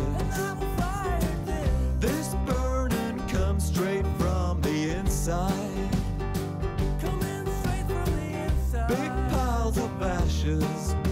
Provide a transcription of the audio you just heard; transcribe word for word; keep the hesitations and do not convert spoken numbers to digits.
and I will fire this. This burning comes straight from the inside, coming straight from the inside. big piles of ashes